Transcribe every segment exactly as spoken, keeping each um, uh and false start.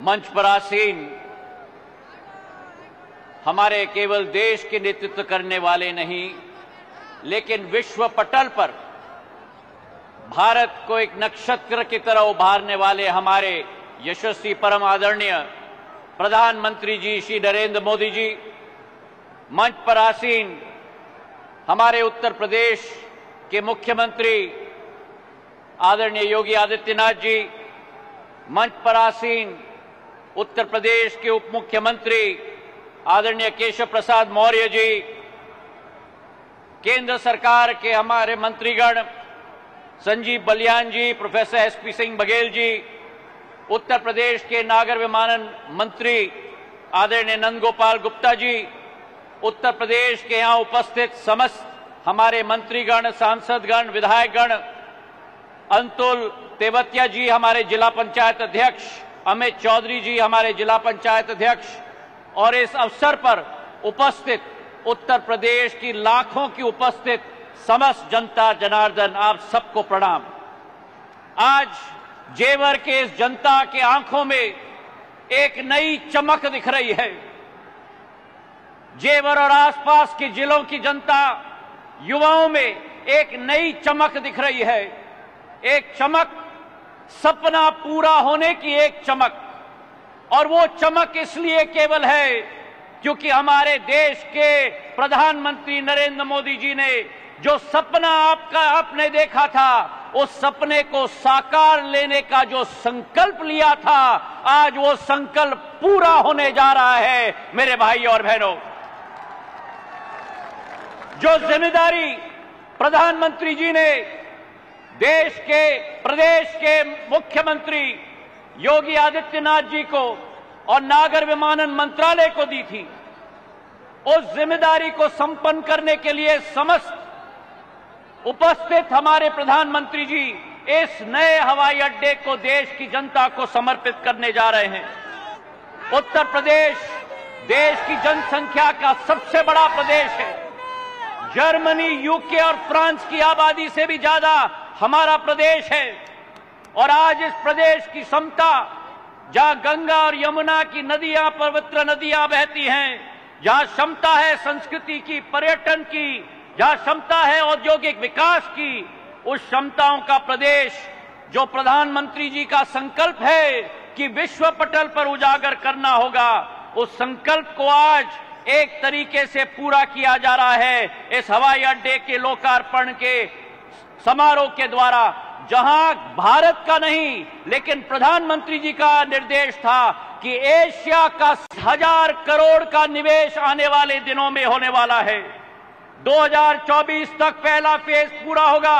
मंच पर आसीन हमारे केवल देश के नेतृत्व करने वाले नहीं, लेकिन विश्व पटल पर भारत को एक नक्षत्र की तरह उभारने वाले हमारे यशस्वी परम आदरणीय प्रधानमंत्री जी श्री नरेंद्र मोदी जी, मंच पर आसीन हमारे उत्तर प्रदेश के मुख्यमंत्री आदरणीय योगी आदित्यनाथ जी, मंच पर आसीन उत्तर प्रदेश के उप मुख्यमंत्री आदरणीय केशव प्रसाद मौर्य जी, केंद्र सरकार के हमारे मंत्रीगण संजीव बलियान जी, प्रोफेसर एसपी सिंह बघेल जी, उत्तर प्रदेश के नागर विमानन मंत्री आदरणीय नंदगोपाल गुप्ता जी, उत्तर प्रदेश के यहां उपस्थित समस्त हमारे मंत्रीगण, सांसदगण, विधायकगण, अंतुल तेवतिया जी हमारे जिला पंचायत अध्यक्ष, अमित चौधरी जी हमारे जिला पंचायत अध्यक्ष, और इस अवसर पर उपस्थित उत्तर प्रदेश की लाखों की उपस्थित समस्त जनता जनार्दन, आप सबको प्रणाम। आज जेवर के इस जनता के आंखों में एक नई चमक दिख रही है। जेवर और आसपास के जिलों की जनता, युवाओं में एक नई चमक दिख रही है। एक चमक, सपना पूरा होने की एक चमक, और वो चमक इसलिए केवल है क्योंकि हमारे देश के प्रधानमंत्री नरेंद्र मोदी जी ने जो सपना आपका आपने देखा था, उस सपने को साकार लेने का जो संकल्प लिया था, आज वो संकल्प पूरा होने जा रहा है। मेरे भाई और बहनों, जो जिम्मेदारी प्रधानमंत्री जी ने देश के प्रदेश के मुख्यमंत्री योगी आदित्यनाथ जी को और नागर विमानन मंत्रालय को दी थी, उस जिम्मेदारी को संपन्न करने के लिए समस्त उपस्थित हमारे प्रधानमंत्री जी इस नए हवाई अड्डे को देश की जनता को समर्पित करने जा रहे हैं। उत्तर प्रदेश देश की जनसंख्या का सबसे बड़ा प्रदेश है। जर्मनी, यूके और फ्रांस की आबादी से भी ज्यादा हमारा प्रदेश है, और आज इस प्रदेश की क्षमता, जहां गंगा और यमुना की नदियां, पवित्र नदियां बहती हैं, जहां क्षमता है संस्कृति की, पर्यटन की, जहां क्षमता है औद्योगिक विकास की, उस क्षमताओं का प्रदेश जो प्रधानमंत्री जी का संकल्प है कि विश्व पटल पर उजागर करना होगा, उस संकल्प को आज एक तरीके से पूरा किया जा रहा है इस हवाई अड्डे के लोकार्पण के समारोह के द्वारा, जहां भारत का नहीं लेकिन प्रधानमंत्री जी का निर्देश था कि एशिया का हजार करोड़ का निवेश आने वाले दिनों में होने वाला है। दो हज़ार चौबीस तक पहला फेज पूरा होगा।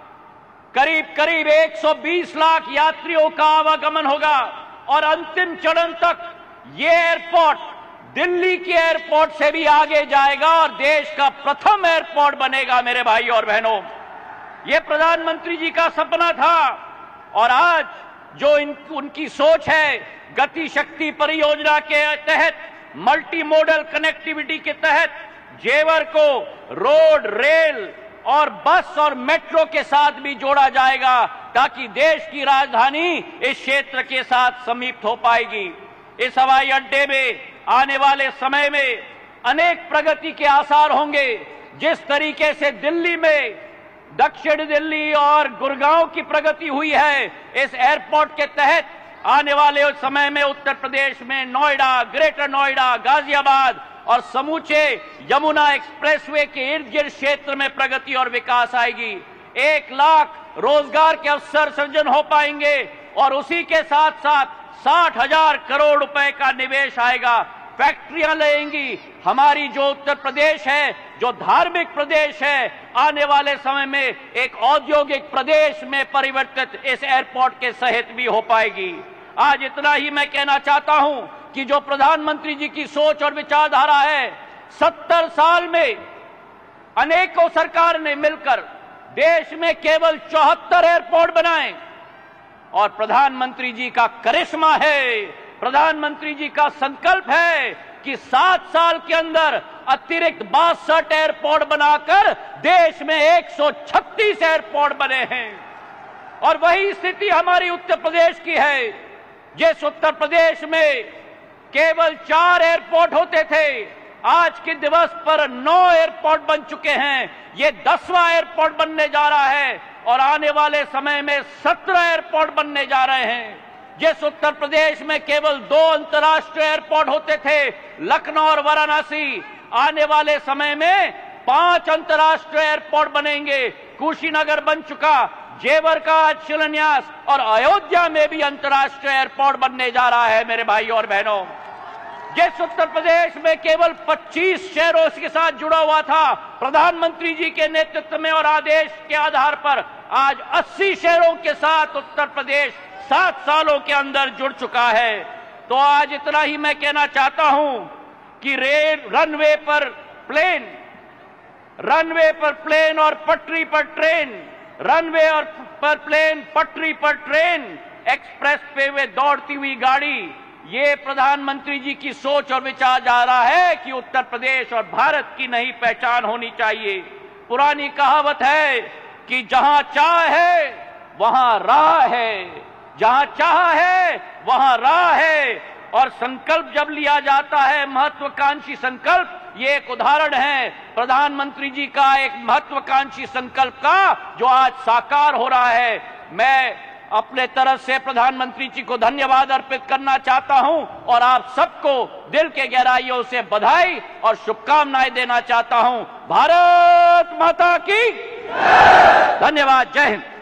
करीब करीब एक सौ बीस लाख यात्रियों का आवागमन होगा, और अंतिम चरण तक ये एयरपोर्ट दिल्ली के एयरपोर्ट से भी आगे जाएगा और देश का प्रथम एयरपोर्ट बनेगा। मेरे भाई और बहनों, ये प्रधानमंत्री जी का सपना था, और आज जो इन, उनकी सोच है, गति शक्ति परियोजना के तहत, मल्टी मॉडल कनेक्टिविटी के तहत जेवर को रोड, रेल और बस और मेट्रो के साथ भी जोड़ा जाएगा, ताकि देश की राजधानी इस क्षेत्र के साथ समीप हो पाएगी। इस हवाई अड्डे में आने वाले समय में अनेक प्रगति के आसार होंगे। जिस तरीके से दिल्ली में, दक्षिण दिल्ली और गुड़गांव की प्रगति हुई है, इस एयरपोर्ट के तहत आने वाले समय में उत्तर प्रदेश में नोएडा, ग्रेटर नोएडा, गाजियाबाद और समूचे यमुना एक्सप्रेसवे के इर्द गिर्द क्षेत्र में प्रगति और विकास आएगी। एक लाख रोजगार के अवसर सृजन हो पाएंगे, और उसी के साथ साथ साठ हजार करोड़ रुपए का निवेश आएगा। फैक्ट्रियां लेंगी। हमारी जो उत्तर प्रदेश है, जो धार्मिक प्रदेश है, आने वाले समय में एक औद्योगिक प्रदेश में परिवर्तित इस एयरपोर्ट के सहित भी हो पाएगी। आज इतना ही मैं कहना चाहता हूं कि जो प्रधानमंत्री जी की सोच और विचारधारा है, सत्तर साल में अनेकों सरकार ने मिलकर देश में केवल चौहत्तर एयरपोर्ट बनाए, और प्रधानमंत्री जी का करिश्मा है, प्रधानमंत्री जी का संकल्प है कि सात साल के अंदर अतिरिक्त बासठ एयरपोर्ट बनाकर देश में एक सौ छत्तीस एयरपोर्ट बने हैं। और वही स्थिति हमारी उत्तर प्रदेश की है। जिस उत्तर प्रदेश में केवल चार एयरपोर्ट होते थे, आज के दिवस पर नौ एयरपोर्ट बन चुके हैं। ये दसवां एयरपोर्ट बनने जा रहा है और आने वाले समय में सत्रह एयरपोर्ट बनने जा रहे हैं। जिस उत्तर प्रदेश में केवल दो अंतर्राष्ट्रीय एयरपोर्ट होते थे, लखनऊ और वाराणसी, आने वाले समय में पांच अंतर्राष्ट्रीय एयरपोर्ट बनेंगे। कुशीनगर बन चुका, जेवर का आज शिलान्यास, और अयोध्या में भी अंतर्राष्ट्रीय एयरपोर्ट बनने जा रहा है। मेरे भाइयों और बहनों, जिस उत्तर प्रदेश में केवल पच्चीस शहरों के साथ जुड़ा हुआ था, प्रधानमंत्री जी के नेतृत्व में और आदेश के आधार पर आज अस्सी शहरों के साथ उत्तर प्रदेश सात सालों के अंदर जुड़ चुका है। तो आज इतना ही मैं कहना चाहता हूं कि रेल रनवे पर प्लेन, रनवे पर प्लेन और पटरी पर ट्रेन, रनवे और पर प्लेन, पटरी पर ट्रेन, एक्सप्रेस पे वे दौड़ती हुई गाड़ी, ये प्रधानमंत्री जी की सोच और विचार जा रहा है कि उत्तर प्रदेश और भारत की नई पहचान होनी चाहिए। पुरानी कहावत है कि जहां चाह है वहां राह है, जहां चाह है वहां राह है। और संकल्प जब लिया जाता है, महत्वाकांक्षी संकल्प, ये एक उदाहरण है प्रधानमंत्री जी का एक महत्वाकांक्षी संकल्प का, जो आज साकार हो रहा है। मैं अपने तरफ से प्रधानमंत्री जी को धन्यवाद अर्पित करना चाहता हूं और आप सबको दिल के गहराइयों से बधाई और शुभकामनाएं देना चाहता हूं। भारत माता की धन्यवाद। जय हिंद।